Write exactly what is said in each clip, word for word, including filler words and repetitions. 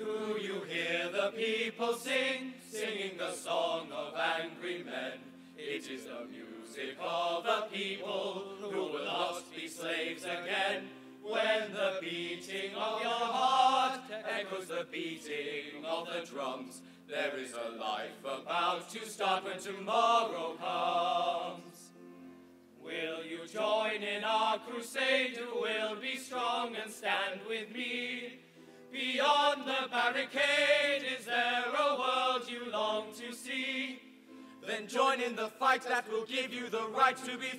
Do you hear the people sing, singing the song of angry men? It is the music of a people who will not be slaves again. When the beating of your heart echoes the beating of the drums, there is a life about to start when tomorrow comes. Will you join in our crusade? Who will be strong and stand with me? Beyond the barricade, is there a world you long to see? Then join in the fight that will give you the right to be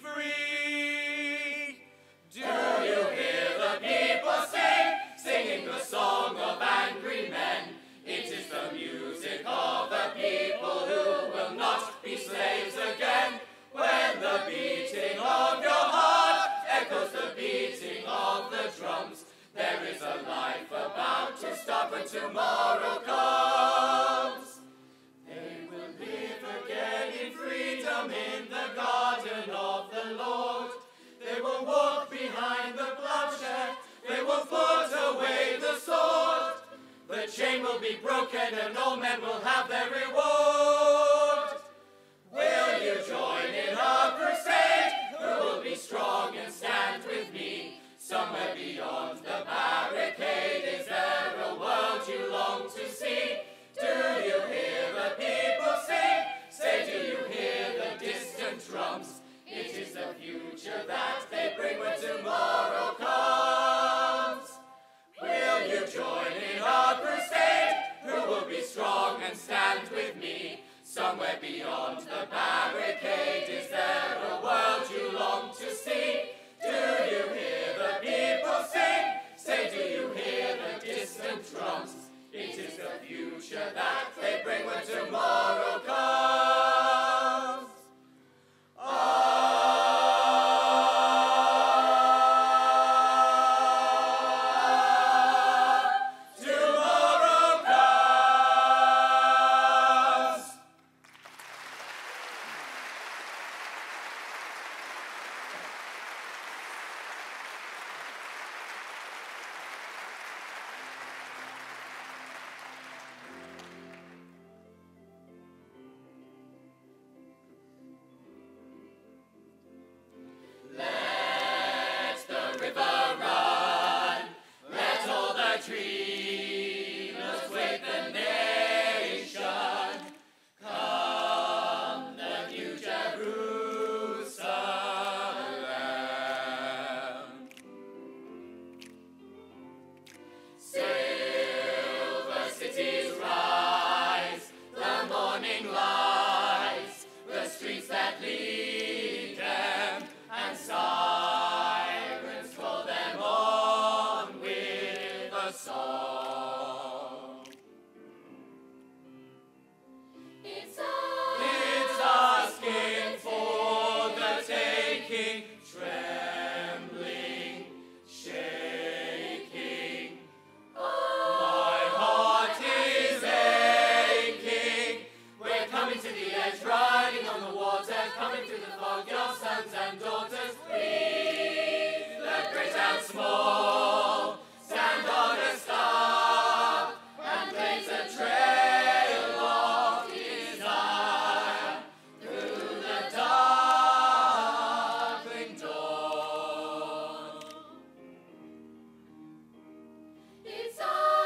free. Do you hear the people sing, singing the song of angry men? It is the music of a people who will not be slaves again. When the beating of your heart echoes the beating of the drums, there is a life about to start when tomorrow comes. They will live again in freedom in the garden of the Lord. They will walk behind the bloodshed. They will put away the sword. The chain will be broken and all men will have their reward. Will you join in our crusade? Who will be strong and stand with me? Somewhere beyond the barricade, is there a world you long to see? Do you hear the people sing? Say, do you hear the distant drums? It is the future that they bring when tomorrow comes. Will you join in our crusade? Who will be strong and stand with me? Somewhere beyond the barricade, is there a world you long to see? Do you hear the people sing? Say, do you hear the distant drums? It is the future that they bring when tomorrow comes. Ah.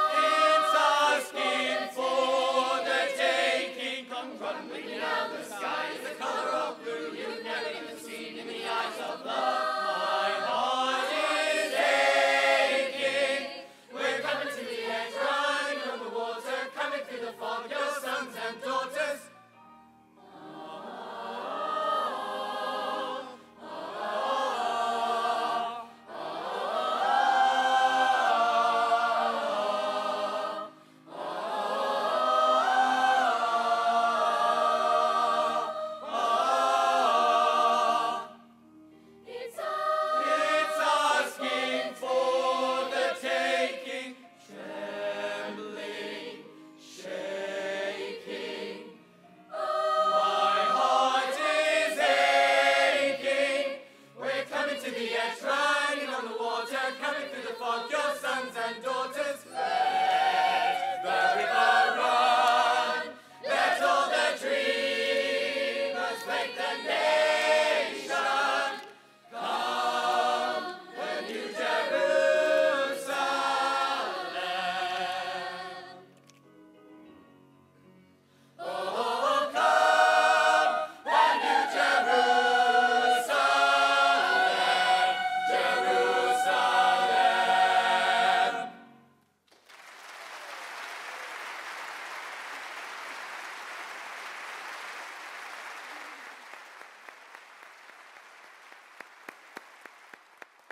Run with me now, the sky.